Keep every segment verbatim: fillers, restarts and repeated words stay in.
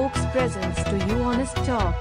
Folks presents to you Honest Talk.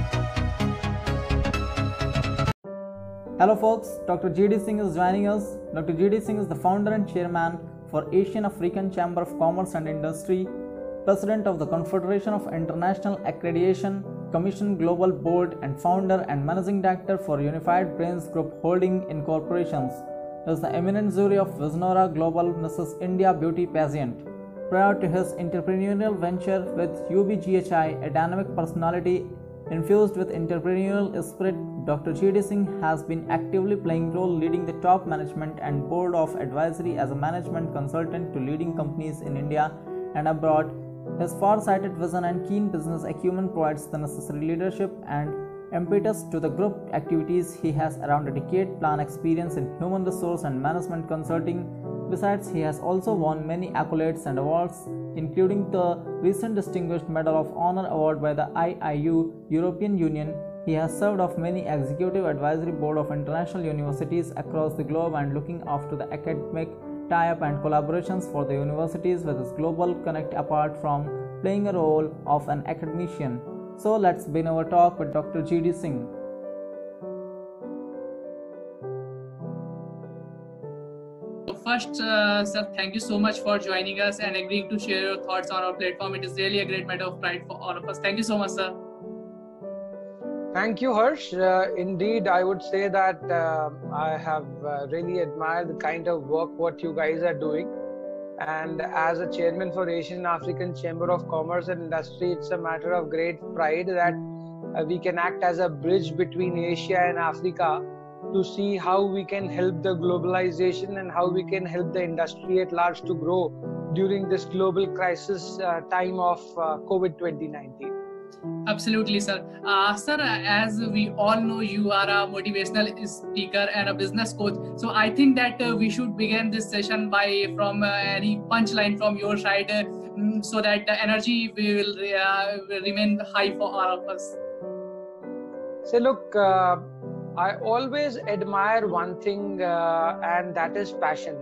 Hello folks, Doctor G D Singh is joining us. Doctor G D Singh is the founder and chairman for Asian African Chamber of Commerce and Industry, president of the Confederation of International Accreditation Commission Global Board, and founder and managing director for Unified Brains Group Holding Incorporations. He is the eminent jury of Visionora Global Missus India Beauty Pageant. Prior to his entrepreneurial venture with U B G H I, a dynamic personality infused with entrepreneurial spirit, Doctor G D Singh has been actively playing role leading the top management and board of advisory as a management consultant to leading companies in India and abroad. His far-sighted vision and keen business acumen provides the necessary leadership and impetus to the group activities. He has around a decade plan experience in human resource and management consulting. Besides, he has also won many accolades and awards, including the recent Distinguished Medal of Honor award by the I I U European Union. He has served on many executive advisory board of international universities across the globe and looking after the academic tie-up and collaborations for the universities with his global connect apart from playing a role of an academician. So let's begin our talk with Doctor G D Singh. First, uh, sir, thank you so much for joining us and agreeing to share your thoughts on our platform. It is really a great matter of pride for all of us. Thank you so much, sir. Thank you, Harsh. Uh, indeed, I would say that uh, I have uh, really admired the kind of work what you guys are doing. And as a chairman for Asian African Chamber of Commerce and Industry, it's a matter of great pride that uh, we can act as a bridge between Asia and Africa to see how we can help the globalization and how we can help the industry at large to grow during this global crisis uh, time of uh, COVID twenty nineteen. Absolutely, sir. Uh, sir, as we all know, you are a motivational speaker and a business coach. So I think that uh, we should begin this session by from uh, any punchline from your side, uh, so that the energy will, uh, will remain high for all of us. So look, uh, I always admire one thing, uh, and that is passion.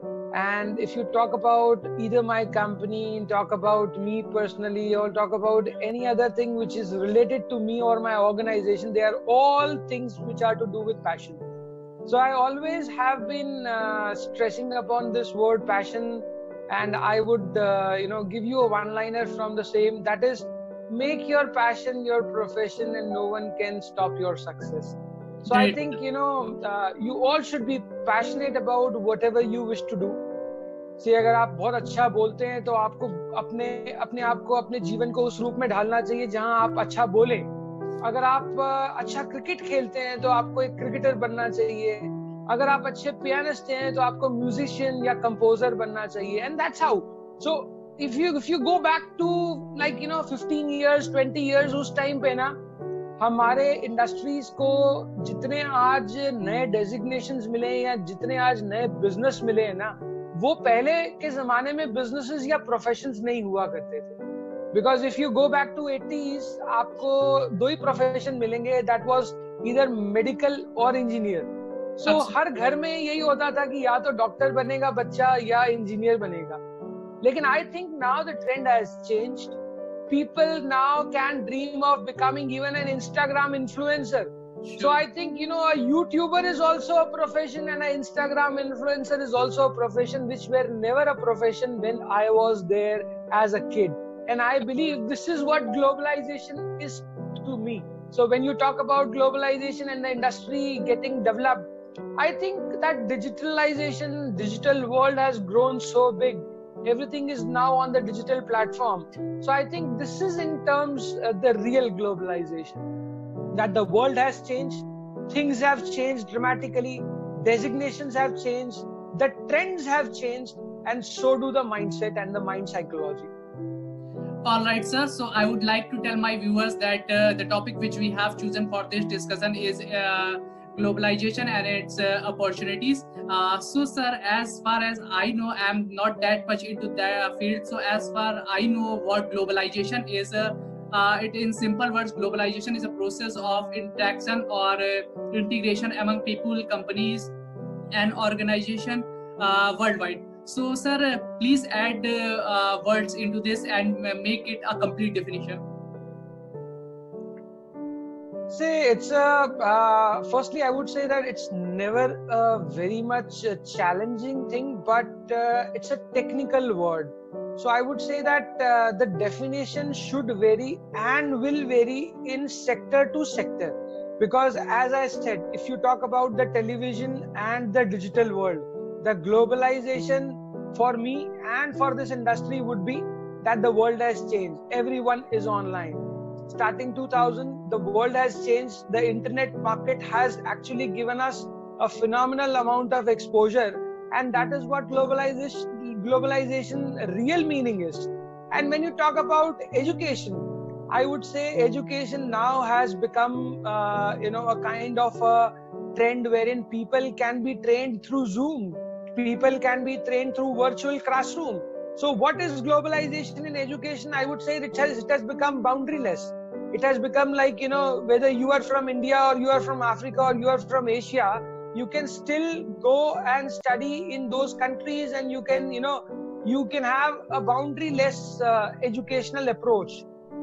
And if you talk about either my company, talk about me personally, or talk about any other thing which is related to me or my organization, they are all things which are to do with passion. So I always have been uh, stressing upon this word passion, and I would, uh, you know, give you a one-liner from the same. That is, make your passion your profession, and no one can stop your success. So I think, you know, uh, you all should be passionate about whatever you wish to do. See, अगर आप बहुत अच्छा बोलते हैं तो आपको अपने अपने आप को अपने जीवन को उस रूप में ढालना चाहिए जहां आप अच्छा बोलें. अगर आप अच्छा क्रिकेट खेलते हैं तो आपको एक क्रिकेटर बनना चाहिए. अगर आप अच्छे पियानिस्ट हैं तो आपको म्यूजिशियन या कंपोजर बनना चाहिए. And that's how. So if you if you go back to like you know fifteen years, twenty years, उस टाइम पे ना हमारे इंडस्ट्रीज को जितने आज नए डेजिग्नेशंस मिले या जितने आज नए बिजनेस मिले हैं ना, वो पहले के जमाने में बिजनेसेस या प्रोफेशंस नहीं हुआ करते थे. Because if you go back to eighties, आपको दो ही प्रोफेशन मिलेंगे, दैट वाज ईदर मेडिकल और इंजीनियर. सो हर घर में यही होता था कि या तो डॉक्टर बनेगा बच्चा या इंजीनियर बनेगा. लेकिन I think now the trend has changed. People now can dream of becoming even an Instagram influencer. Sure. So I think, you know, a YouTuber is also a profession and an Instagram influencer is also a profession, which were never a profession when I was there as a kid. And I believe this is what globalization is to me. So when you talk about globalization and the industry getting developed, I think that digitalization, digital world has grown so big. Everything is now on the digital platform. So I think this is in terms uh, the real globalization, that the world has changed, things have changed dramatically, designations have changed, the trends have changed, and so do the mindset and the mind psychology. All right, sir. So I would like to tell my viewers that uh, the topic which we have chosen for this discussion is uh, globalization and its uh, opportunities. Uh, so sir, as far as I know, I'm not that much into that field. So as far I know what globalization is, uh, uh, it in simple words, globalization is a process of interaction or uh, integration among people, companies and organization uh, worldwide. So sir, uh, please add uh, uh, words into this and make it a complete definition. say it's a uh, firstly I would say that it's never a very much a challenging thing, but uh, it's a technical word. So I would say that uh, the definition should vary and will vary in sector to sector, because as I said, if you talk about the television and the digital world, the globalization for me and for this industry would be that the world has changed. Everyone is online. Starting two thousand, the world has changed. The internet market has actually given us a phenomenal amount of exposure, and that is what globalization, globalization real meaning is. And when you talk about education, I would say education now has become, uh, you know, a kind of a trend wherein people can be trained through Zoom. People can be trained through virtual classroom. So what is globalization in education? I would say it has, it has become boundaryless. It has become like, you know, whether you are from India or you are from Africa or you are from Asia, you can still go and study in those countries, and you can, you know, you can have a boundaryless uh, educational approach.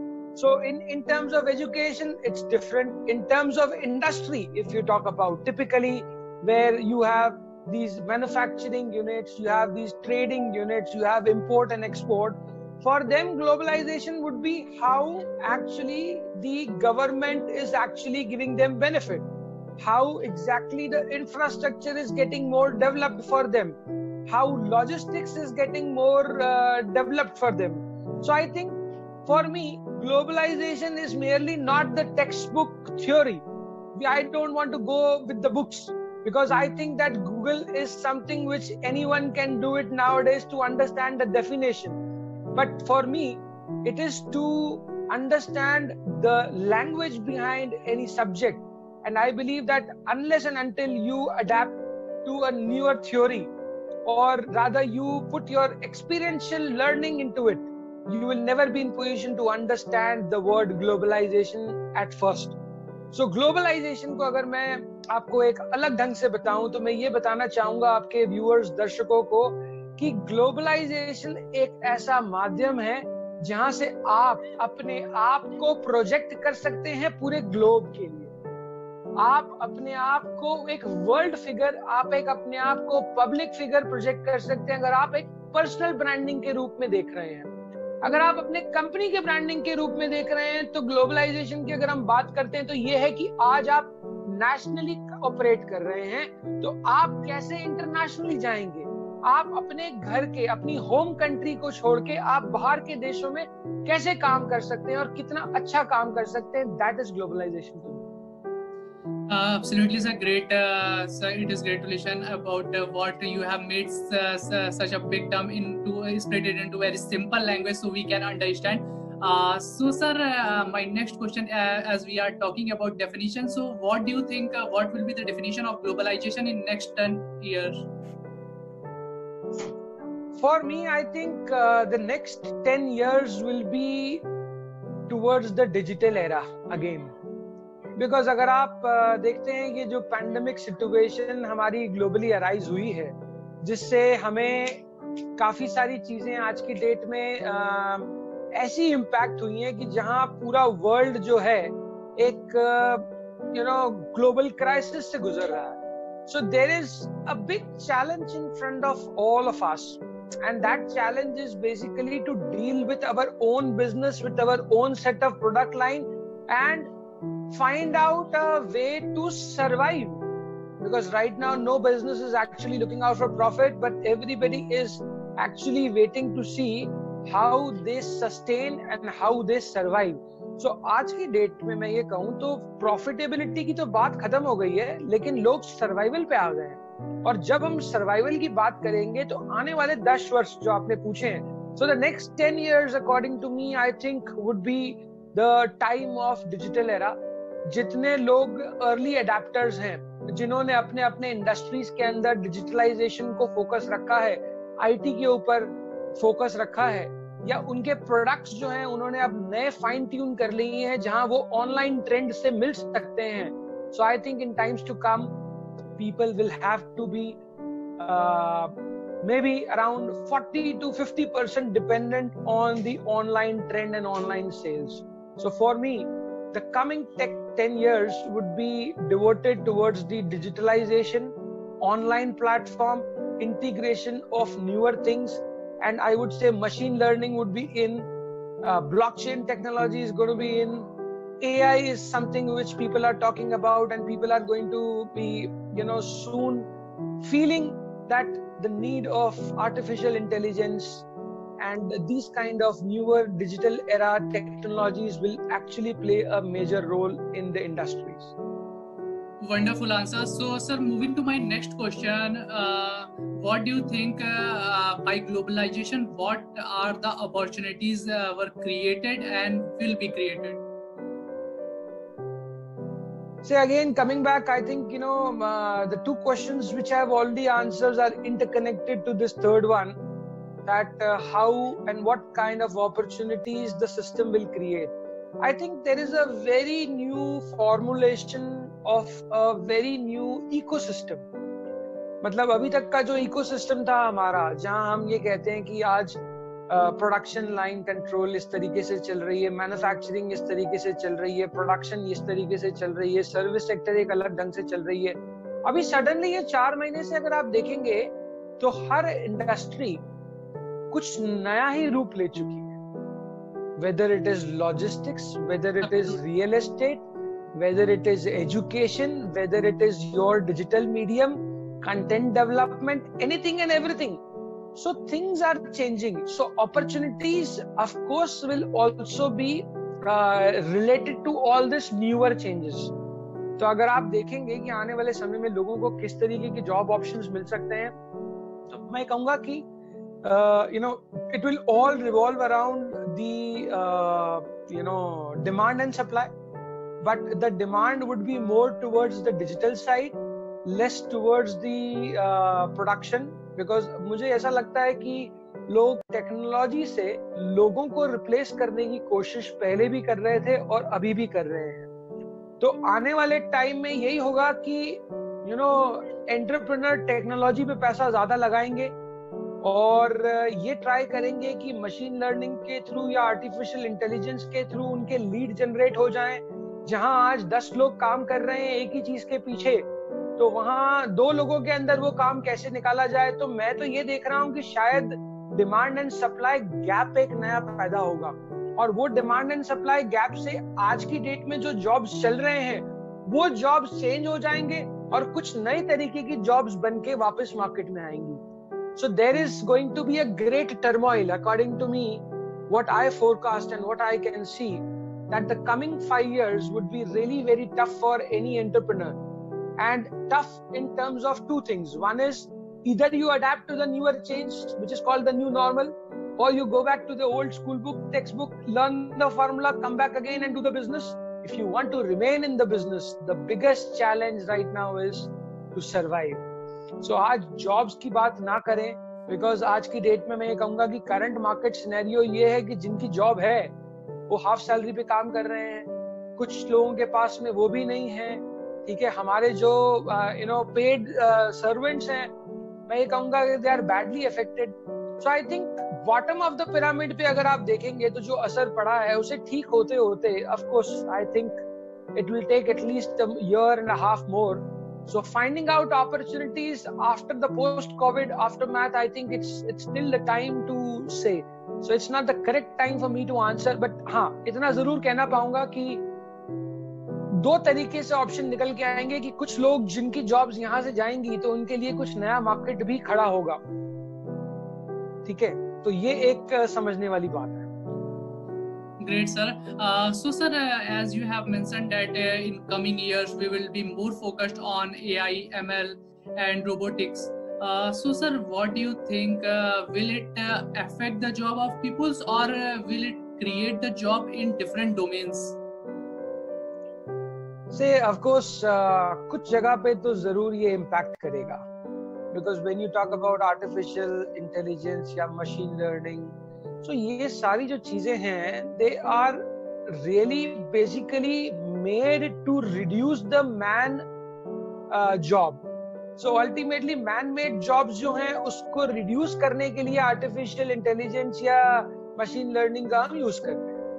So in, in terms of education, it's different. In terms of industry, if you talk about typically where you have these manufacturing units, you have these trading units, you have import and export. For them, globalization would be how actually the government is actually giving them benefit, how exactly the infrastructure is getting more developed for them, how logistics is getting more uh, developed for them. So I think for me, globalization is merely not the textbook theory. I don't want to go with the books, because I think that Google is something which anyone can do it nowadays to understand the definition. But for me, it is to understand the language behind any subject. And I believe that unless and until you adapt to a newer theory, or rather you put your experiential learning into it, you will never be in position to understand the word globalization at first. So globalization को अगर मैं आपको एक अलग ढंग से बताऊं, तो मैं ये बताना चाहूंगा आपके व्यूअर्स, दर्शकों को, कि ग्लोबलाइजेशन एक ऐसा माध्यम है जहां से आप अपने आप को प्रोजेक्ट कर सकते हैं पूरे ग्लोब के लिए। आप अपने आप को एक वर्ल्ड फिगर, आप एक अपने आप को पब्लिक फिगर प्रोजेक्ट कर सकते हैं अगर आप एक पर्सनल ब्रांडिंग के रूप में देख रहे हैं। अगर आप अपने कंपनी के ब्रांडिंग के रूप में देख रहे हैं, तो ग्लोबलाइजेशन की अगर हम बात करते हैं तो ये है कि आज आप नेशनली ऑपरेट कर रहे हैं, तो आप कैसे इंटरनेशनली जाएंगे। आप अपने घर के, अपनी होम कंट्री को छोड़ के आप बाहर के देशों में कैसे काम कर सकते हैं और कितना अच्छा काम कर सकते हैं। That is globalization. Uh, absolutely, sir. Great, uh, sir. It is great to listen about uh, what you have made uh, such a big term into uh, split it into very simple language so we can understand. Uh, so, sir, uh, my next question, uh, as we are talking about definition, so what do you think? Uh, what will be the definition of globalization in next ten years? For me, I think uh, the next ten years will be towards the digital era again. Because अगर आप देखते हैं कि जो pandemic situation हमारी globally arise हुई है, जिससे हमें काफी सारी चीजें आज की डेट में आ, ऐसी इम्पैक्ट हुई हैं कि जहां पूरा वर्ल्ड जो है एक यू नो ग्लोबल क्राइसिस से गुजर रहा है। So there is a big challenge in front of all of us, and that challenge is basically to deal with our own business, with our own set of product line, and find out a way to survive, because right now no business is actually looking out for profit, but everybody is actually waiting to see how they sustain and how they survive. So आज की date में मैं ये कहूँ तो profitability की तो बात खत्म हो गई है, लेकिन लोग सर्वाइवल पे आ गए हैं। और जब हम सर्वाइवल की बात करेंगे तो आने वाले दस वर्ष जो आपने पूछे हैं, so the next ten years according to me I think would be the time of digital era. जितने लोग अर्ली अडेप्टर्स हैं, जिन्होंने अपने अपने इंडस्ट्रीज के अंदर डिजिटलाइजेशन को फोकस रखा है, आईटी के ऊपर फोकस रखा है, या उनके प्रोडक्ट्स जो हैं उन्होंने अब नए फाइन ट्यून कर लिए हैं जहां वो ऑनलाइन ट्रेंड से मिल सकते हैं। So I think in times to come people will have to be maybe around forty to fifty percent dependent on the online trend and online sales. So for me, the coming tech ten years would be devoted towards the digitalization, online platform, integration of newer things, and I would say machine learning would be in, uh, blockchain technology is going to be in, A I is something which people are talking about, and people are going to be, you know, soon feeling that the need of artificial intelligence and these kind of newer digital era technologies will actually play a major role in the industries. Wonderful answer. So, sir, moving to my next question, uh, what do you think uh, uh, by globalization, what are the opportunities uh, were created and will be created? Say again, coming back, I think, you know, uh, the two questions which I have already answered are interconnected to this third one, that uh, how and what kind of opportunities the system will create. I think there is a very new formulation of a very new ecosystem. मतलब अभी तक का जो ecosystem था हमारा, जहां हम ये कहते हैं कि आज प्रोडक्शन लाइन कंट्रोल इस तरीके से चल रही है, मैन्युफैक्चरिंग इस तरीके से चल रही है, प्रोडक्शन इस तरीके से चल रही है, सर्विस सेक्टर एक अलग ढंग से चल रही है. अभी सडनली ये चार महीने से अगर आप देखेंगे तो हर इंडस्ट्री कुछ नया ही रूप ले चुकी है. Whether it is logistics, whether it is real estate, whether it is education, whether it is your digital medium, content development, anything and everything. So things are changing. So opportunities, of course, will also be uh, related to all this newer changes. तो अगर आप देखेंगे कि आने वाले समय में लोगों को किस तरीके के जॉब ऑप्शंस मिल सकते हैं, तो मैं कहूँगा कि Uh, you know, it will all revolve around the, uh, you know, demand and supply. But the demand would be more towards the digital side, less towards the uh, production. Because मुझे ऐसा लगता है कि लोग technology से लोगों को replace करने की कोशिश पहले भी कर रहे थे और अभी भी कर रहे हैं. तो आने वाले टाइम में यही होगा कि, you know, एंटरप्रेन्योर टेक्नोलॉजी पे पैसा ज्यादा लगाएंगे और ये ट्राई करेंगे कि मशीन लर्निंग के थ्रू या आर्टिफिशियल इंटेलिजेंस के थ्रू उनके लीड जनरेट हो जाएं. जहां आज दस लोग काम कर रहे हैं एक ही चीज के पीछे, तो वहां दो लोगों के अंदर वो काम कैसे निकाला जाए. तो मैं तो ये देख रहा हूं कि शायद डिमांड एंड सप्लाई गैप एक नया पैदा होगा, और वो डिमांड एंड सप्लाई गैप से आज की डेट में जो जॉब्स चल रहे हैं वो जॉब्स चेंज हो जाएंगे और कुछ नए तरीके की जॉब्स बन के वापस मार्केट में आएंगी. So there is going to be a great turmoil, according to me, what I forecast and what I can see, that the coming five years would be really very tough for any entrepreneur. And tough in terms of two things. One is either you adapt to the newer change, which is called the new normal, or you go back to the old school book, textbook, learn the formula, come back again and do the business. If you want to remain in the business, the biggest challenge right now is to survive. So आज jobs की बात ना करें, because आज की date में मैं ये कहूंगा कि करंट मार्केट सिनेरियो ये है कि जिनकी जॉब है वो हाफ सैलरी पे काम कर रहे हैं, कुछ लोगों के पास में वो भी नहीं है. ठीक है, हमारे जो यू नो पेड सर्वेंट्स हैं, मैं ये कहूंगा कि they are badly affected. So I think bottom of the pyramid पे अगर आप देखेंगे तो जो असर पड़ा है उसे ठीक होते होते of course I think it will take at least a year and a half more. So finding out opportunities after the post-COVID aftermath, I think it's it's still the time to say. So it's not the correct time for me to answer, but हाँ इतना जरूर कहना पाऊंगा कि दो तरीके से option निकल के आएंगे कि कुछ लोग जिनकी जॉब्स यहाँ से जाएंगी तो उनके लिए कुछ नया मार्केट भी खड़ा होगा. ठीक है, तो ये एक समझने वाली बात है. Great, sir. Uh, so, sir, uh, as you have mentioned that uh, in coming years we will be more focused on A I, M L, and robotics. Uh, so, sir, what do you think? Uh, will it uh, affect the job of peoples, or uh, will it create the job in different domains? Say, of course, uh, कुछ जगह पे तो जरूर ये impact करेगा, because when you talk about artificial intelligence या machine learning, so ये सारी जो चीजें हैं, they are really basically made to reduce the man uh, job. So ultimately man-made jobs जो हैं उसको reduce करने के लिए artificial intelligence या machine learning का हम use करते हैं.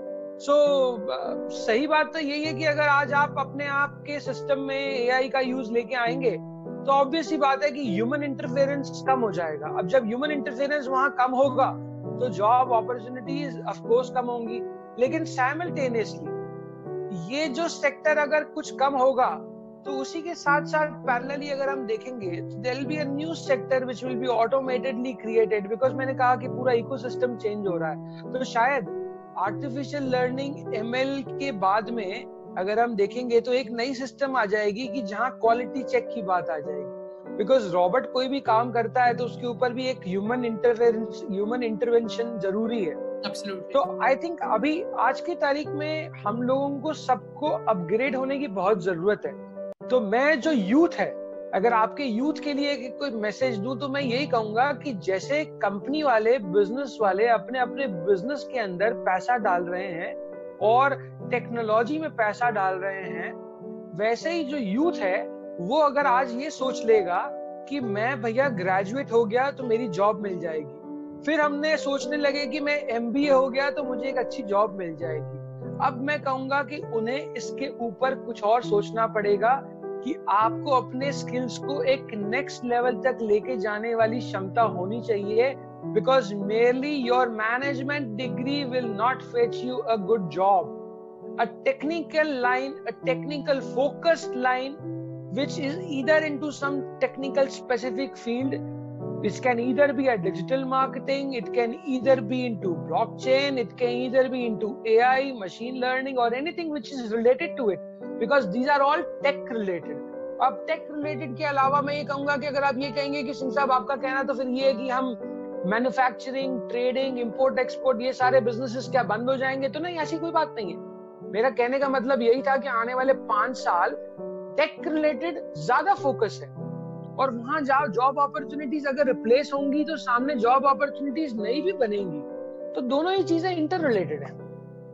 सो so, uh, सही बात तो यही है कि अगर आज आप अपने आप के सिस्टम में एआई का यूज लेके आएंगे तो ऑब्वियस ही बात है कि ह्यूमन इंटरफेरेंस कम हो जाएगा. अब जब ह्यूमन इंटरफेरेंस वहां कम होगा तो जॉब अपॉर्चुनिटीज ऑफ कोर्स कम होंगी, लेकिन साइमल्टेनियसली ये जो सेक्टर अगर कुछ कम होगा तो उसी के साथ साथ पैरेलली अगर हम देखेंगे there will be a new sector which will be automatedly created, because मैंने कहा कि पूरा इकोसिस्टम चेंज हो रहा है. तो शायद आर्टिफिशियल लर्निंग एमएल के बाद में अगर हम देखेंगे तो एक नई सिस्टम आ जाएगी कि जहां क्वालिटी चेक की बात आ जाएगी, बिकॉज रॉबोट कोई भी काम करता है तो उसके ऊपर भी एक ह्यूमन इंटरफेरेंस ह्यूमन इंटरवेंशन जरूरी है. Absolutely. तो आई थिंक अभी आज की तारीख में हम लोगों को सबको अपग्रेड होने की बहुत जरूरत है. तो मैं जो यूथ है, अगर आपके यूथ के लिए कोई मैसेज दूं तो मैं यही कहूंगा कि जैसे कंपनी वाले बिजनेस वाले अपने अपने बिजनेस के अंदर पैसा डाल रहे हैं और टेक्नोलॉजी में पैसा डाल रहे हैं, वैसे ही जो यूथ है वो अगर आज ये सोच लेगा कि मैं भैया ग्रेजुएट हो गया तो मेरी जॉब मिल जाएगी, फिर हमने सोचने लगे कि मैं एमबीए हो गया तो मुझे एक अच्छी जॉब मिल जाएगी. अब मैं कहूंगा कि उन्हें इसके ऊपर कुछ और सोचना पड़ेगा कि आपको अपने स्किल्स को एक नेक्स्ट लेवल तक लेके जाने वाली क्षमता होनी चाहिए, because merely your management degree will not fetch you a good job. A technical line, a technical focused line which is either into some technical specific field, which can either be a digital marketing, it can either be into blockchain, it can either be into A I, machine learning, or anything which is related to it, because these are all tech related. अब tech related के अलावा मैं ये कहूंगा कि अगर आप ये कहेंगे कि सिंह साहब आपका कहना तो फिर ये है कि हम मैन्युफैक्चरिंग, ट्रेडिंग, इंपोर्ट एक्सपोर्ट ये सारे बिजनेसेस क्या बंद हो जाएंगे, तो नहीं, ऐसी कोई बात नहीं है. मेरा कहने का मतलब यही था कि आने वाले पांच साल टेक रिलेटेड ज्यादा फोकस है और वहां जाओ जॉब अपॉर्चुनिटीज अगर रिप्लेस होंगी तो सामने जॉब अपॉर्चुनिटीज नई भी बनेंगी. तो दोनों ही चीजें इंटर रिलेटेड है.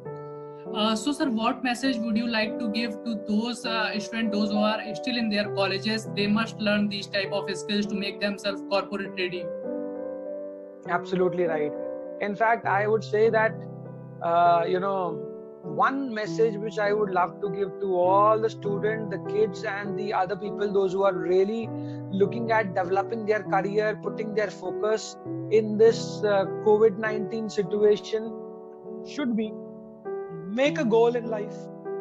Uh, so sir, what message would you like to give to those uh, students, those who are still in their colleges? They must learn these type of skills to make themselves corporate ready. Absolutely right. In fact, I would say that uh, you know one message which I would love to give to all the students, the kids and the other people, those who are really looking at developing their career, putting their focus in this uh, COVID nineteen situation, should be make a goal in life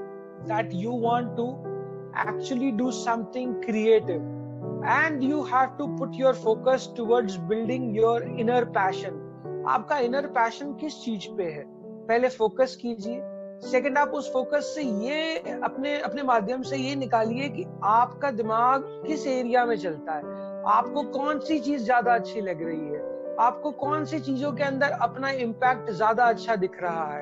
that you want to actually do something creative, and you have to put your focus towards building your inner passion. आपका inner passion किस चीज पे है, पहले focus कीजिए. Second, आप उस focus से ये अपने अपने माध्यम से ये निकालिए कि आपका दिमाग किस एरिया में चलता है, आपको कौन सी चीज ज्यादा अच्छी लग रही है, आपको कौन सी चीजों के अंदर अपना इम्पैक्ट ज्यादा अच्छा दिख रहा है.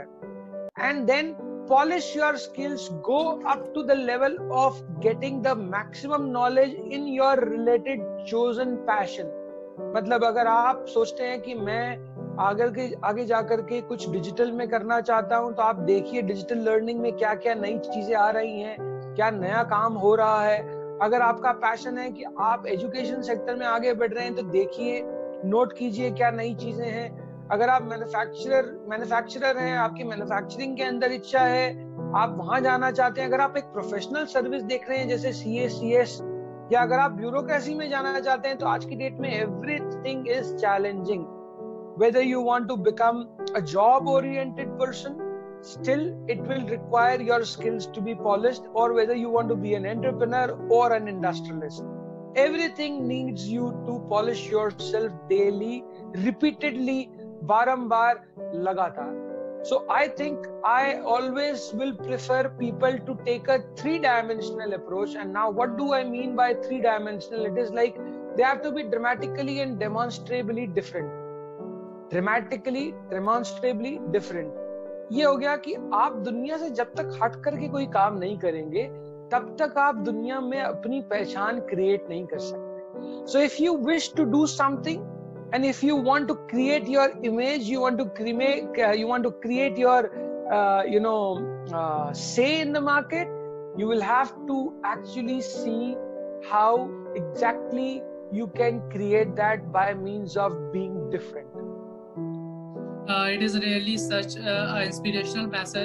And then polish your skills, go up to the level of getting the maximum knowledge in your related chosen passion. मतलब अगर आप सोचते हैं कि मैं आगे के आगे जाकर के कुछ डिजिटल में करना चाहता हूं, तो आप देखिए डिजिटल लर्निंग में क्या क्या नई चीजें आ रही हैं, क्या नया काम हो रहा है. अगर आपका पैशन है कि आप एजुकेशन सेक्टर में आगे बढ़ रहे हैं तो देखिए, नोट कीजिए क्या नई चीजें हैं. अगर आप मैन्युफैक्चरर मैन्युफैक्चरर हैं, आपकी मैन्युफैक्चरिंग के अंदर इच्छा है, आप वहां जाना चाहते हैं, अगर आप एक प्रोफेशनल सर्विस देख रहे हैं जैसे सीए, सीएस, या अगर आप ब्यूरोक्रेसी में जाना चाहते हैं, तो आज की डेट में everything is challenging. Whether you want to become a job oriented person, still it will require your skills to be polished, or whether you want to be an entrepreneur or an industrialist, everything needs you to polish yourself daily, repeatedly, barambar, lagatar. So I think I always will prefer people to take a three dimensional approach. And now what do I mean by three dimensional? It is like they have to be dramatically and demonstrably different. Dramatically, demonstrably different. ये हो गया कि आप दुनिया से जब तक हट करके कोई काम नहीं करेंगे, तब तक आप दुनिया में अपनी पहचान क्रिएट नहीं कर सकते. So if you wish to do something, and if you want to create your image, you want to create, uh, you want to create your, uh, you know, uh, say in the market, you will have to actually see how exactly you can create that by means of being different. Uh, it is really such an inspirational message.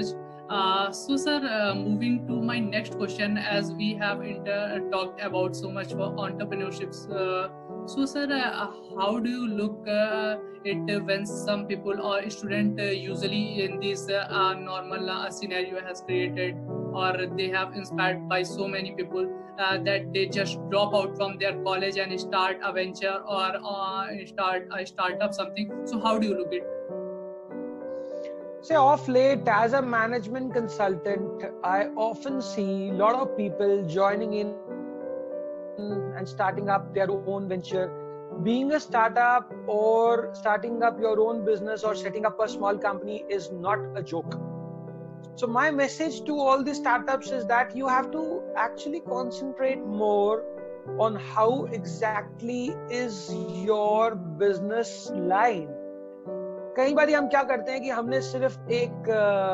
Uh, so, sir, uh, moving to my next question, as we have inter- talked about so much for entrepreneurships. Uh, so, sir, uh, how do you look uh, it when some people or student uh, usually in this uh, uh, normal uh, scenario has created, or they have inspired by so many people uh, that they just drop out from their college and start a venture or uh, start a startup something. So, how do you look it? Say off late, as a management consultant, I often see a lot of people joining in and starting up their own venture. Being a startup or starting up your own business or setting up a small company is not a joke. So my message to all the startups is that you have to actually concentrate more on how exactly is your business line. कई बार हम क्या करते हैं कि हमने सिर्फ एक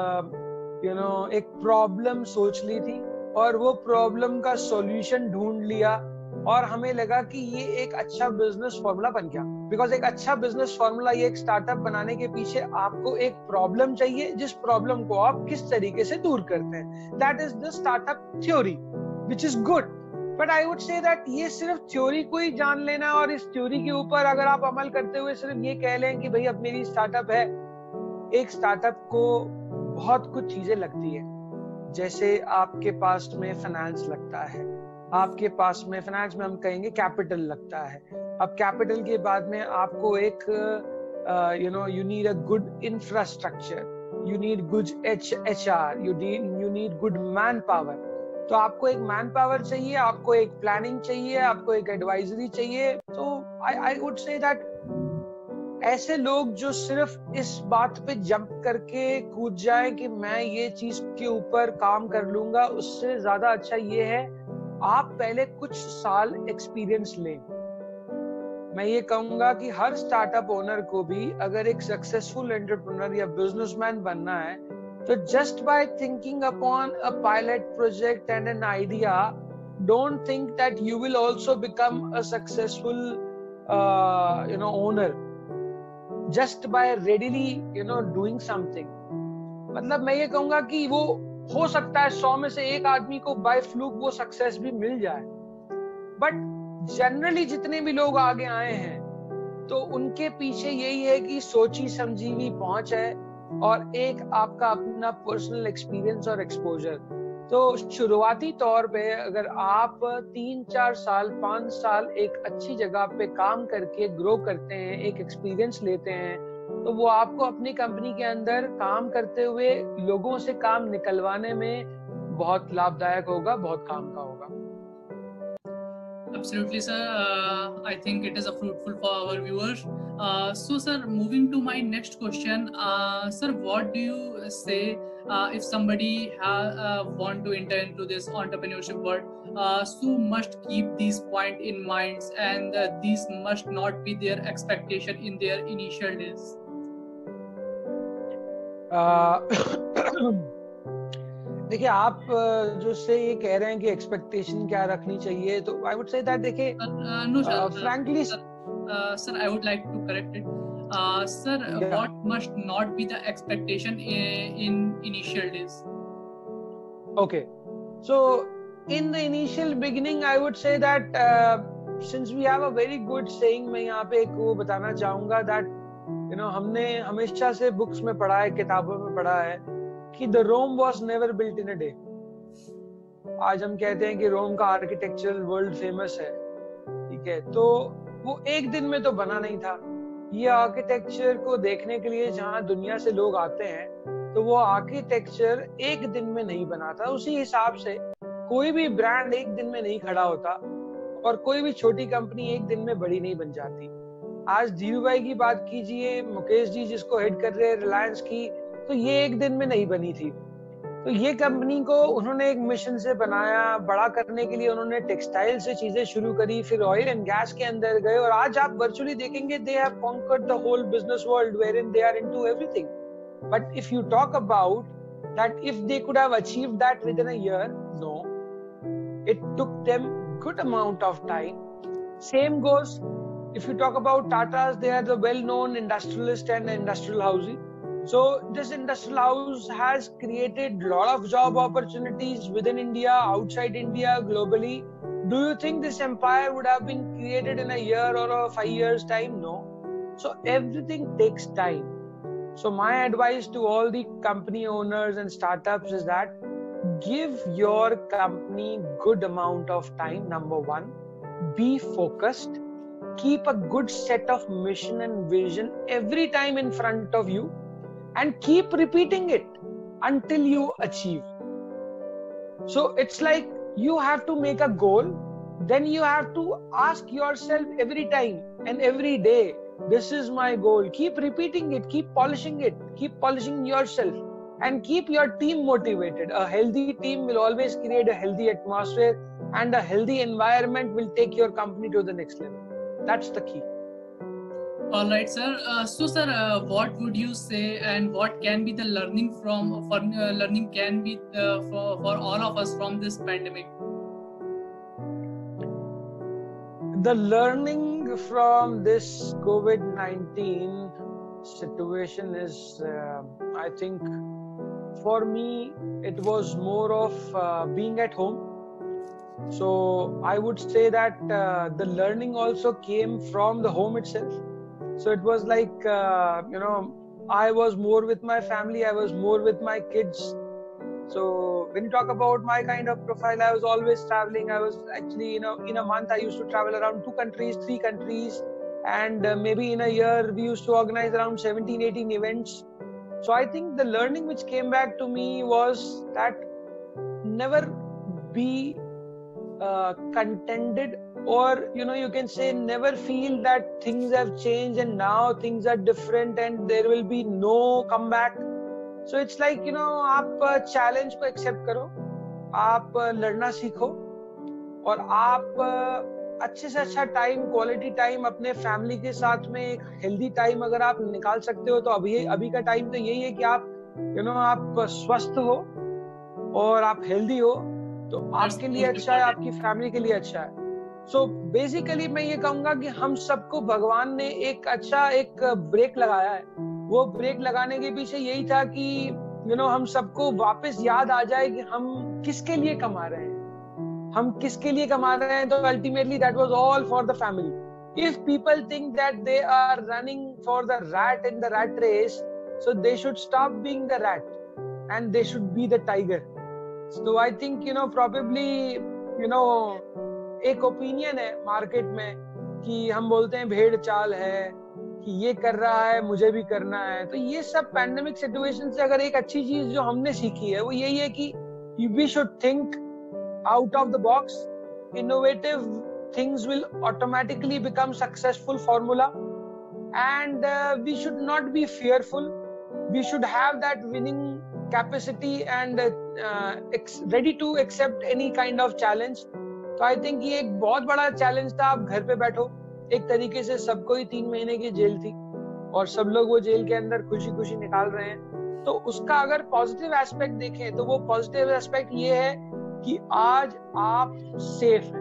you know एक प्रॉब्लम सोच ली थी और वो प्रॉब्लम का सॉल्यूशन ढूंढ लिया और हमें लगा कि ये एक अच्छा बिजनेस फॉर्मूला बन गया. बिकॉज एक अच्छा बिजनेस फॉर्मूला, ये एक स्टार्टअप बनाने के पीछे आपको एक प्रॉब्लम चाहिए, जिस प्रॉब्लम को आप किस तरीके से दूर करते हैं. That is the startup theory, which is good. But I would say that ये सिर्फ थ्योरी को ही जान लेना और इस थ्योरी के ऊपर अगर आप अमल करते हुए सिर्फ ये कह लें कि भाई अब मेरी स्टार्टअप है. एक स्टार्टअप को बहुत कुछ चीजें लगती है. जैसे आपके पास में फाइनेंस लगता है, आपके पास में फाइनेंस में हम कहेंगे कैपिटल लगता है. अब कैपिटल के बाद में आपको एक you know you need a good infrastructure, you need good H H R, you need you need good manpower. तो आपको एक मैन पावर चाहिए, आपको एक प्लानिंग चाहिए, आपको एक एडवाइजरी चाहिए. तो आई आई वुड से दैट ऐसे लोग जो सिर्फ इस बात पे जंप करके कूद जाए कि मैं ये चीज के ऊपर काम कर लूंगा, उससे ज्यादा अच्छा ये है आप पहले कुछ साल एक्सपीरियंस लें. मैं ये कहूंगा कि हर स्टार्टअप ओनर को भी अगर एक सक्सेसफुल एंटरप्रेन्योर या बिजनेसमैन बनना है तो just by thinking upon a pilot project and an idea, don't think that you will also become a successful uh, you know owner just by readily you know doing something. मतलब मैं ये कहूंगा कि वो हो सकता है सौ में से एक आदमी को बाय फ्लूक वो सक्सेस भी मिल जाए, बट जनरली जितने भी लोग आगे आए हैं तो उनके पीछे यही है कि सोची समझी हुई पहुंच है और एक आपका अपना पर्सनल एक्सपीरियंस और एक्सपोजर. तो शुरुआती तौर पे अगर आप तीन चार साल पांच साल एक अच्छी जगह पे काम करके ग्रो करते हैं, एक एक्सपीरियंस लेते हैं, तो वो आपको अपनी कंपनी के अंदर काम करते हुए लोगों से काम निकलवाने में बहुत लाभदायक होगा, बहुत काम का होगा. Absolutely, sir. Uh, I think it is a fruitful for our viewers. Uh, so, sir, moving to my next question, uh, sir, what do you say uh, if somebody ha- uh, want to enter into this entrepreneurship world? Uh, so must keep these point in mind, and uh, these must not be their expectation in their initial days. Uh, देखिए, आप जो से ये कह रहे हैं कि expectation क्या रखनी चाहिए, तो आई वुड से दैट देखिए no sir, frankly sir I would like to correct it. Sir, what must not be the expectation in initial days? Okay, so in the initial beginning I would say that since we have a very good saying, मैं यहाँ पे एक वो बताना चाहूंगा that you know हमने हमेशा से बुक्स में पढ़ा है, किताबों में पढ़ा है कि the Rome was never built in a day. आज हम कहते हैं कि रोम का आर्किटेक्चर वर्ल्ड फेमस है, ठीक है, तो वो एक दिन में तो बना नहीं था. ये आर्किटेक्चर को देखने के लिए जहाँ दुनिया से लोग आते हैं तो वो आर्किटेक्चर एक दिन में नहीं बना था. उसी हिसाब से कोई भी ब्रांड एक दिन में नहीं खड़ा होता और कोई भी छोटी कंपनी एक दिन में बड़ी नहीं बन जाती. आज धीरू भाई की बात कीजिए, मुकेश जी जिसको हेड कर रहे हैं रिलायंस की, तो ये एक दिन में नहीं बनी थी. तो ये कंपनी को उन्होंने एक मिशन से बनाया, बड़ा करने के लिए उन्होंने टेक्सटाइल से चीजें शुरू करी, फिर ऑयल एंड गैस के अंदर गए और आज आप वर्चुअली देखेंगे they have conquered the whole business world wherein they are into everything. But if you talk about that if they could have achieved that within a year, no, it took them good amount of time. Same goes if you talk about Tatas, they are the well known industrialist and industrial housing. So this industrial house has created a lot of job opportunities within India, outside India, globally. Do you think this empire would have been created in a year or a five years time? No. So everything takes time. So my advice to all the company owners and startups is that give your company good amount of time, number one. Be focused. Keep a good set of mission and vision every time in front of you and keep repeating it until you achieve. So it's like you have to make a goal, then you have to ask yourself every time and every day, this is my goal. Keep repeating it, keep polishing it, keep polishing yourself and keep your team motivated. A healthy team will always create a healthy atmosphere and a healthy environment will take your company to the next level. That's the key. All right, sir. Uh, so, sir, uh, what would you say, and what can be the learning from, for uh, learning can be uh, for, for all of us from this pandemic? The learning from this COVID nineteen situation is, uh, I think, for me, it was more of uh, being at home. So I would say that uh, the learning also came from the home itself. So it was like, uh, you know, I was more with my family, I was more with my kids. So when you talk about my kind of profile, I was always traveling. I was actually, you know, in a month, I used to travel around two countries, three countries. And uh, maybe in a year, we used to organize around seventeen, eighteen events. So I think the learning which came back to me was that never be uh, contented, or, you know, you can say never feel that things have changed and now things are different and there will be no comeback. So it's like, you know, आप challenge को accept करो, आप लड़ना सीखो और आप अच्छे से अच्छा टाइम, क्वालिटी टाइम अपने फैमिली के साथ में एक हेल्दी टाइम अगर आप निकाल सकते हो तो अभी अभी का टाइम तो यही है कि आप, यू नो, आप स्वस्थ हो और आप हेल्दी हो तो आपके लिए अच्छा है, आपकी फैमिली के लिए अच्छा है. सो so, बेसिकली मैं ये कहूंगा कि हम सबको भगवान ने एक अच्छा एक ब्रेक लगाया है. वो ब्रेक लगाने के पीछे यही था कि, यू नो, हम सबको वापस याद आ जाए कि हम किसके लिए कमा रहे हैं, हम किसके लिए कमा रहे हैं. तो ultimately that was all for the family. If people think that they are running for the rat in the rat race, so they should stop being the rat and they should be the tiger. So I think, you know, probably, you know, एक opinion है market में कि हम बोलते हैं भेड़ चाल है कि ये कर रहा है मुझे भी करना है. तो ये सब पैंडेमिक सिचुएशन से अगर एक अच्छी चीज जो हमने सीखी है वो यही है कि we should think out of the box. Innovative things will automatically become successful formula and we should not be fearful. We should have that winning capacity and ready to accept any kind of challenge. तो I think ये एक बहुत बड़ा challenge था. आप घर पे बैठो, एक तरीके से सबको ही तीन महीने की जेल थी और सब लोग वो जेल के अंदर खुशी खुशी निकाल रहे हैं. तो उसका अगर पॉजिटिव एस्पेक्ट देखें तो वो पॉजिटिव एस्पेक्ट ये है कि आज आप सेफ हैं,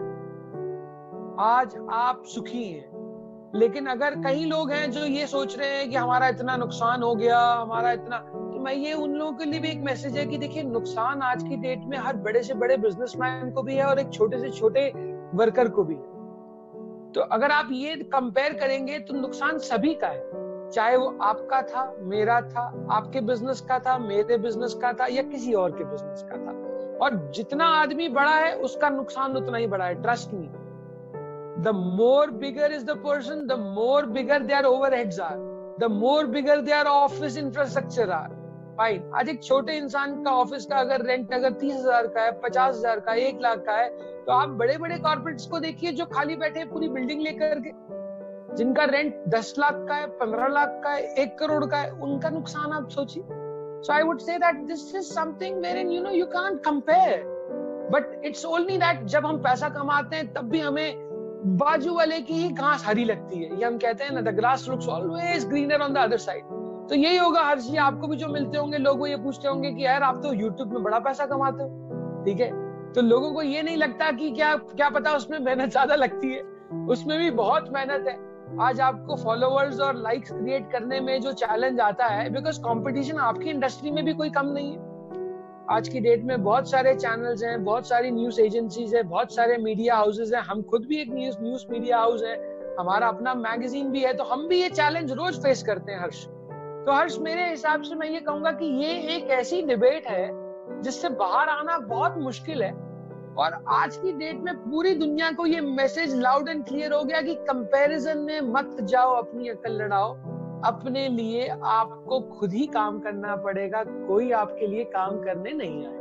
आज आप सुखी हैं. लेकिन अगर कई लोग हैं जो ये सोच रहे हैं कि हमारा इतना नुकसान हो गया, हमारा इतना, तो मैं ये उन लोगों के लिए भी एक मैसेज है कि देखिए, नुकसान आज की डेट में हर बड़े से बड़े बिजनेसमैन को भी है और एक छोटे से छोटे वर्कर को भी है. तो अगर आप ये कंपेयर करेंगे तो नुकसान सभी का है, चाहे वो आपका था, मेरा था, आपके बिजनेस का था, मेरे बिजनेस का था या किसी और के बिजनेस का था. और जितना आदमी बड़ा है उसका नुकसान उतना ही बड़ा है. Trust me, the more bigger is the person, the more bigger their overheads are, the more bigger their office infrastructure are. Fine, आज एक छोटे इंसान का ऑफिस का अगर रेंट अगर तीस हजार का है, पचास हजार का है, एक लाख का है, तो आप बड़े बड़े कॉर्पोरेट्स को देखिए जो खाली बैठे पूरी बिल्डिंग लेकर के, जिनका रेंट दस लाख का है, पंद्रह लाख का है, एक करोड़ का है, उनका नुकसान आप सोचिए. So I would say that this is something wherein, you know, you can't compare. But it's only that जब हम पैसा कमाते हैं तब भी हमें बाजू वाले की ही घास हरी लगती है. ये हम कहते हैं ना, the grass looks always greener on the other side. तो यही होगा हर चीज. आपको भी जो मिलते होंगे लोग वो ये पूछते होंगे कि यार आप तो यूट्यूब में बड़ा पैसा कमाते हो, ठीक है, तो लोगों को ये नहीं लगता कि क्या क्या पता उसमें मेहनत ज्यादा लगती है. उसमें भी बहुत मेहनत है. आज आपको फॉलोअर्स और लाइक्स क्रिएट करने में जो चैलेंज आता है, बिकॉज कंपटीशन आपकी इंडस्ट्री में भी कोई कम नहीं है। आज की डेट में बहुत सारे चैनल्स हैं, बहुत सारी न्यूज एजेंसीज है, बहुत सारे मीडिया हाउसेज हैं। हम खुद भी एक न्यूज न्यूज मीडिया हाउस है, हमारा अपना मैगजीन भी है, तो हम भी ये चैलेंज रोज फेस करते हैं हर्ष। तो हर्ष, मेरे हिसाब से मैं ये कहूंगा कि ये एक ऐसी डिबेट है जिससे बाहर आना बहुत मुश्किल है। और आज की डेट में पूरी दुनिया को ये मैसेज लाउड एंड क्लियर हो गया कि कंपैरिजन में मत जाओ, अपनी अकल लड़ाओ। अपने लिए आपको खुद ही काम करना पड़ेगा, कोई आपके लिए काम करने नहीं आएगा।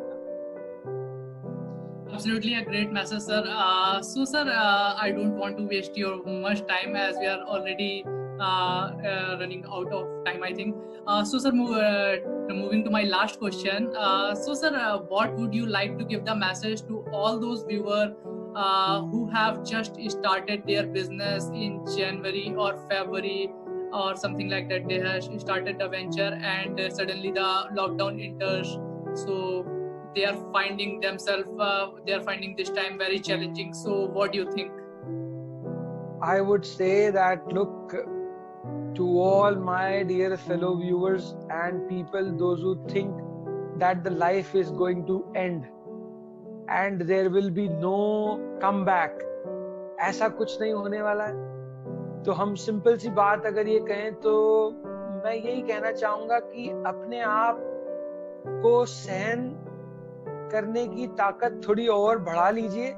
Absolutely a great message, sir. Uh, so, sir, uh, I don't want to waste your much time as we are already uh, uh, running out of time, I think. Uh, so, sir, move, uh, moving to my last question. Uh, so, sir, uh, what would you like to give the message to all those viewers uh, who have just started their business in January or February or something like that? They have started a venture and uh, suddenly the lockdown enters. So, they are finding themselves, uh, they are finding this time very challenging. So what do you think? I would say that, look, to all my dear fellow viewers and people, those who think that the life is going to end and there will be no comeback, ऐसा कुछ नहीं होने वाला है। तो हम simple सी बात अगर ये कहें तो मैं यही कहना चाहूंगा कि अपने आप को सहन करने की ताकत थोड़ी और बढ़ा लीजिए।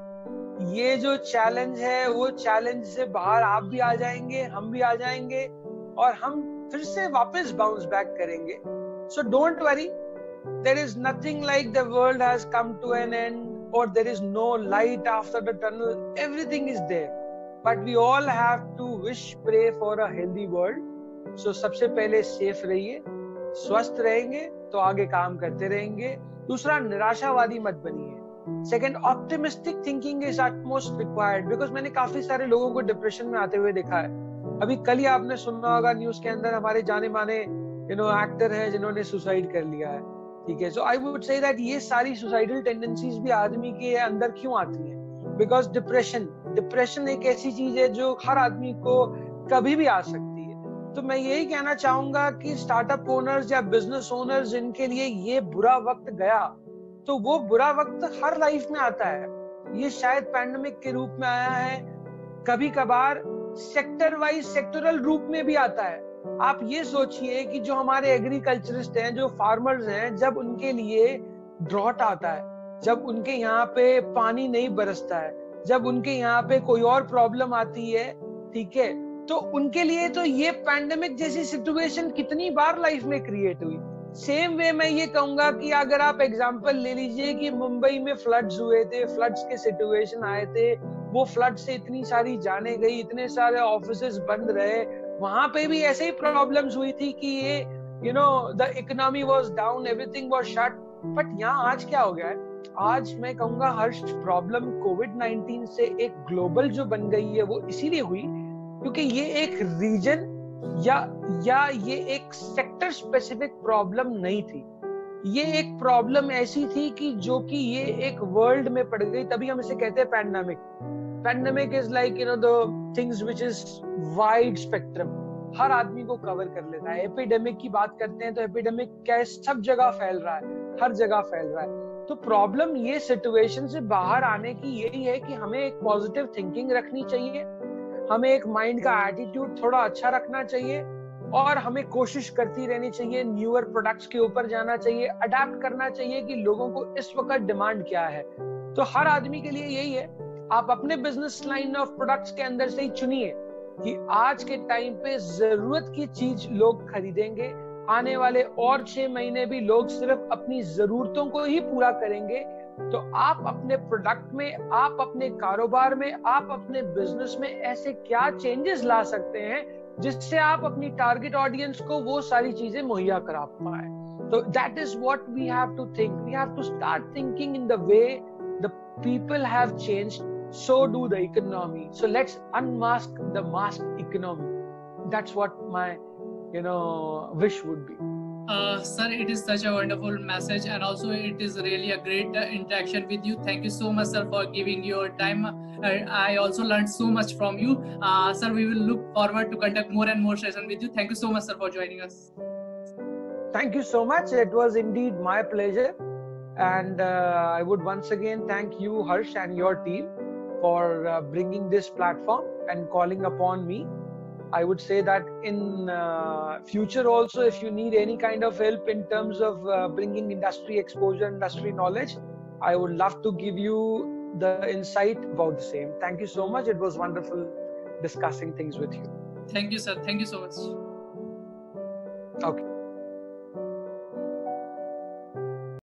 ये जो चैलेंज है वो चैलेंज से बाहर आप भी आ जाएंगे, हम भी आ जाएंगे और हम फिर से वापस बाउंस बैक करेंगे। So don't worry, there is nothing like the world has come to an end और there is no light after the tunnel, everything is there, but we all have to wish, pray for a healthy world. So सबसे पहले safe रहिए, स्वस्थ रहेंगे तो आगे काम करते रहेंगे। दूसरा, निराशावादी मत बनिए। Second, optimistic thinking is utmost required, because मैंने काफी सारे लोगों को डिप्रेशन में आते हुए देखा है। अभी कल ही आपने सुना होगा न्यूज के अंदर, हमारे जाने माने यू नो एक्टर हैं जिन्होंने सुसाइड कर लिया है। ठीक है, सो आई वुड से दैट ये सारी सुसाइडल टेंडेंसीज भी आदमी के अंदर क्यों आती हैं? बिकॉज डिप्रेशन डिप्रेशन एक ऐसी चीज है जो हर आदमी को कभी भी आ सकती है। तो मैं यही कहना चाहूंगा कि स्टार्टअप ओनर्स या बिजनेस ओनर्स जिनके लिए ये बुरा वक्त गया, तो वो बुरा वक्त हर लाइफ में आता है। ये शायद पैंडेमिक के रूप में आया है, कभी कभार सेक्टर वाइज सेक्टरल रूप में भी आता है। आप ये सोचिए कि जो हमारे एग्रीकल्चरिस्ट हैं, जो फार्मर्स हैं, जब उनके लिए ड्रॉट आता है, जब उनके यहाँ पे पानी नहीं बरसता है, जब उनके यहाँ पे कोई और प्रॉब्लम आती है, ठीक है, तो उनके लिए तो ये पैंडेमिक जैसी सिचुएशन कितनी बार लाइफ में क्रिएट हुई। सेम वे मैं ये कहूंगा कि अगर आप एग्जांपल ले लीजिए कि मुंबई में फ्लड्स हुए थे, फ्लड्स के सिचुएशन आए थे, वो फ्लड से इतनी सारी जाने गई, इतने सारे ऑफिसेस बंद रहे, वहां पे भी ऐसे ही प्रॉब्लम्स हुई थी कि ये you know the economy was down, everything was shut. But यहाँ आज क्या हो गया है? आज मैं कहूंगा हर्ष, प्रॉब्लम कोविड नाइनटीन से एक ग्लोबल जो बन गई है वो इसीलिए हुई क्योंकि ये एक रीजन या या ये एक सेक्टर स्पेसिफिक प्रॉब्लम नहीं थी। ये एक प्रॉब्लम ऐसी थी कि जो कि ये एक वर्ल्ड में पड़ गई, तभी हम इसे कहते हैं pandemic. Pandemic is like you know the things which is wide spectrum, हर आदमी को कवर कर लेता है। एपिडेमिक की बात करते हैं तो एपिडेमिक क्या सब जगह फैल रहा है, हर जगह फैल रहा है। तो प्रॉब्लम ये सिचुएशन से बाहर आने की यही है कि हमें एक पॉजिटिव थिंकिंग रखनी चाहिए, हमें एक माइंड का एटीट्यूड थोड़ा अच्छा रखना चाहिए और हमें कोशिश करती रहनी चाहिए, न्यूअर प्रोडक्ट्स के ऊपर जाना चाहिए, अडेप्ट करना चाहिए कि लोगों को इस वक्त डिमांड क्या है। तो हर आदमी के लिए यही है, आप अपने बिजनेस लाइन ऑफ प्रोडक्ट्स के अंदर से ही चुनिए कि आज के टाइम पे जरूरत की चीज लोग खरीदेंगे, आने वाले और छह महीने भी लोग सिर्फ अपनी जरूरतों को ही पूरा करेंगे। तो आप अपने प्रोडक्ट में, आप अपने कारोबार में, आप अपने बिजनेस में ऐसे क्या चेंजेस ला सकते हैं जिससे आप अपनी टारगेट ऑडियंस को वो सारी चीजें मुहैया करा पाए। तो that is what we have to think, we have to start thinking in the way the people have changed, so do the economy. So let's unmask the masked economy. That's what my you know wish would be. Uh, sir, it is such a wonderful message, and also it is really a great uh, interaction with you. Thank you so much, sir, for giving your time. Uh, I also learned so much from you. Uh, sir, we will look forward to conduct more and more sessions with you. Thank you so much, sir, for joining us. Thank you so much. It was indeed my pleasure. And uh, I would once again thank you, Harsh, and your team for uh, bringing this platform and calling upon me. I would say that in uh, future also, if you need any kind of help in terms of uh, bringing industry exposure, industry knowledge, I would love to give you the insight about the same. Thank you so much. It was wonderful discussing things with you. Thank you, sir. Thank you so much. Okay.